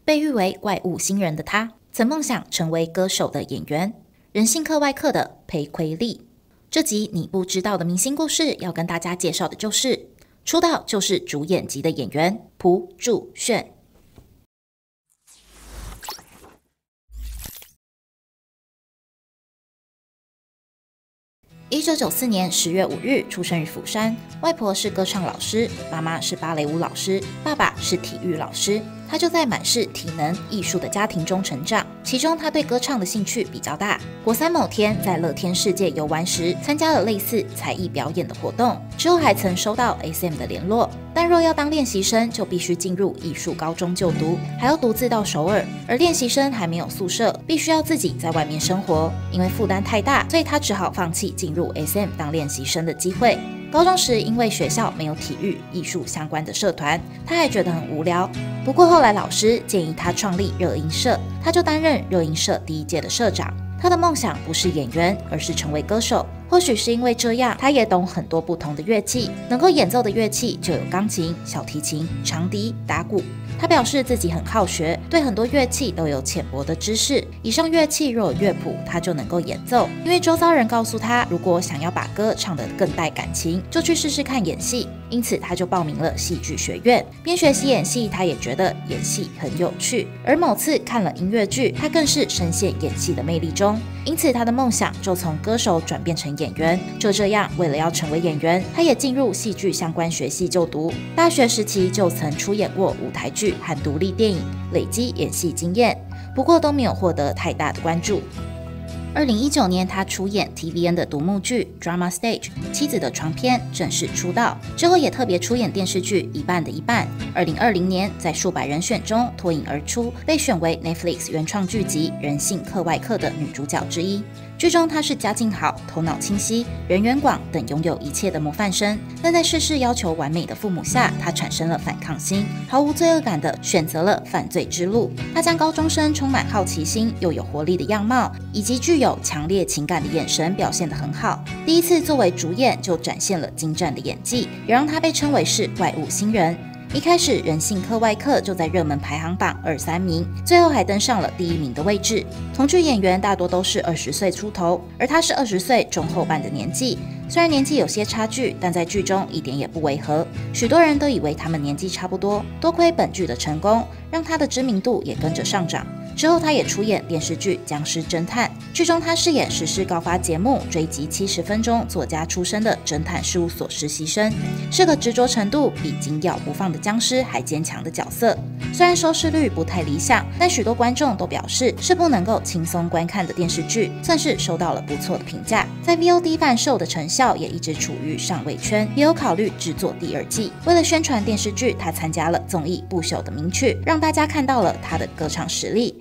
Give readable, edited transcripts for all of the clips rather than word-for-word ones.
被誉为怪物新人的他，曾梦想成为歌手的演员，人性课外课的裴奎利。这集你不知道的明星故事，要跟大家介绍的就是出道就是主演级的演员朴柱炫。1994年10月5日出生于釜山，外婆是歌唱老师，妈妈是芭蕾舞老师，爸爸是体育老师。他就在满是体能、艺术的家庭中成长，其中他对歌唱的兴趣比较大。国三某天在乐天世界游玩时，参加了类似才艺表演的活动，之后还曾收到 SM 的联络，但若要当练习生，就必须进入艺术高中就读，还要独自到首尔，而练习生还没有宿舍，必须要自己在外面生活。因为负担太大，所以他只好放弃进入 SM 当练习生的机会。高中时，因为学校没有体育、艺术相关的社团，他还觉得很无聊。不过后来老师建议他创立热音社，他就担任热音社第1届的社长。他的梦想不是演员，而是成为歌手。或许是因为这样，他也懂很多不同的乐器，能够演奏的乐器就有钢琴、小提琴、长笛、打鼓。他表示自己很好学，对很多乐器都有浅薄的知识。以上乐器若有乐谱，他就能够演奏。因为周遭人告诉他，如果想要把歌唱得更带感情，就去试试看演戏。因此，他就报名了戏剧学院。边学习演戏，他也觉得演戏很有趣。而某次看了音乐剧，他更是深陷演戏的魅力中。因此，他的梦想就从歌手转变成演员。就这样，为了要成为演员，他也进入戏剧相关学系就读。大学时期就曾出演过舞台剧和独立电影，累积演戏经验，不过都没有获得太大的关注。2019年，他出演 TVN 的独幕剧 Drama Stage 妻子的床篇，正式出道。之后也特别出演电视剧一半的一半。2020年，在数百人选中脱颖而出，被选为 Netflix 原创剧集《人性课外课》的女主角之一。剧中她是家境好、头脑清晰、人缘广等拥有一切的模范生，但在事事要求完美的父母下，她产生了反抗心，毫无罪恶感的选择了犯罪之路。她将高中生充满好奇心又有活力的样貌，以及具有强烈情感的眼神表现得很好。第一次作为主演就展现了精湛的演技，也让她被称为是怪物新人。一开始人性课外课就在热门排行榜2、3名，最后还登上了第1名的位置。同剧演员大多都是20岁出头，而他是20岁中后半的年纪。虽然年纪有些差距，但在剧中一点也不违和。许多人都以为他们年纪差不多，多亏本剧的成功，让他的知名度也跟着上涨。之后，他也出演电视剧《僵尸侦探》，剧中他饰演时事告发节目《追击70分钟》作家出身的侦探事务所实习生，是个执着程度比紧咬不放的僵尸还坚强的角色。虽然收视率不太理想，但许多观众都表示是不能够轻松观看的电视剧，算是收到了不错的评价。在 VOD 贩售的成效也一直处于上位圈，也有考虑制作第2季。为了宣传电视剧，他参加了综艺《不朽的名曲》，让大家看到了他的歌唱实力。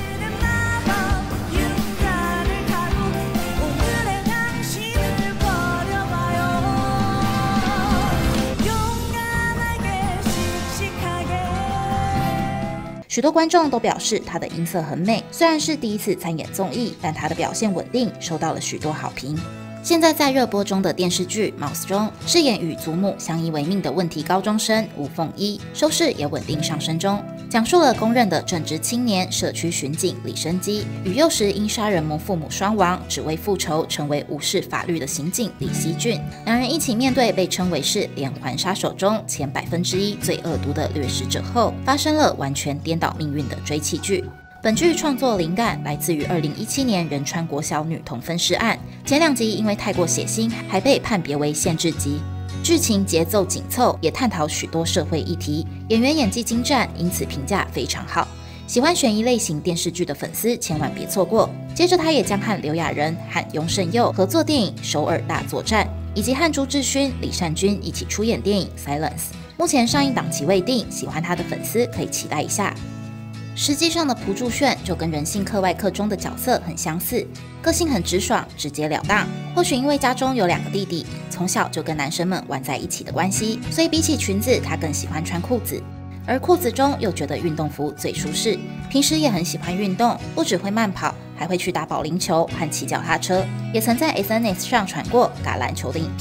许多观众都表示他的音色很美，虽然是第1次参演综艺，但他的表现稳定，受到了许多好评。现在在热播中的电视剧《Mouse》中，饰演与祖母相依为命的问题高中生吴凤一，收视也稳定上升中。讲述了公认的正直青年社区巡警李生基与幼时因杀人魔父母双亡，只为复仇成为无视法律的刑警李熙俊，两人一起面对被称为是连环杀手中前1%最恶毒的掠食者后，发生了完全颠倒命运的追妻剧。本剧创作灵感来自于2017年仁川国小女童分尸案，前2集因为太过血腥，还被判别为限制级。剧情节奏紧凑，也探讨许多社会议题，演员演技精湛，因此评价非常好。喜欢悬疑类型电视剧的粉丝千万别错过。接着他也将和刘亚仁和雍胜佑合作电影《首尔大作战》，以及和朱智勋、李善均一起出演电影《Silence》。目前上映档期未定，喜欢他的粉丝可以期待一下。实际上的朴柱炫就跟人性课外课中的角色很相似，个性很直爽、直截了当。或许因为家中有2个弟弟，从小就跟男生们玩在一起的关系，所以比起裙子，他更喜欢穿裤子。而裤子中又觉得运动服最舒适。平时也很喜欢运动，不只会慢跑，还会去打保龄球和骑脚踏车，也曾在 SNS 上传过打篮球的影片。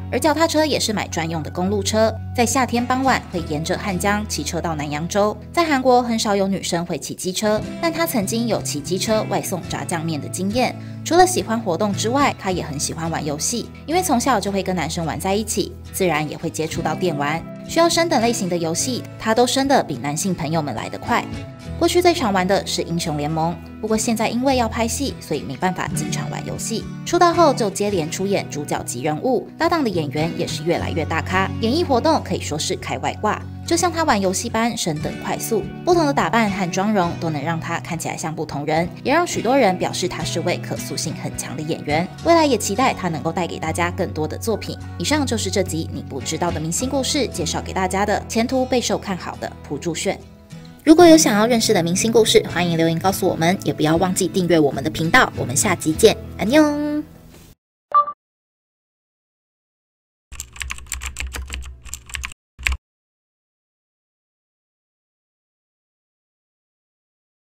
而脚踏车也是买专用的公路车，在夏天傍晚会沿着汉江骑车到南洋州。在韩国很少有女生会骑机车，但她曾经有骑机车外送炸酱面的经验。除了喜欢活动之外，她也很喜欢玩游戏，因为从小就会跟男生玩在一起，自然也会接触到电玩。需要升等类型的游戏，她都升得比男性朋友们来得快。过去最常玩的是英雄联盟，不过现在因为要拍戏，所以没办法经常玩游戏。出道后就接连出演主角级人物，搭档的演员也是越来越大咖，演艺活动可以说是开外挂。就像他玩游戏般升等快速，不同的打扮和妆容都能让他看起来像不同人，也让许多人表示他是位可塑性很强的演员。未来也期待他能够带给大家更多的作品。以上就是这集你不知道的明星故事介绍给大家的前途备受看好的朴柱炫。如果有想要认识的明星故事，欢迎留言告诉我们，也不要忘记订阅我们的频道。我们下集见，安妞。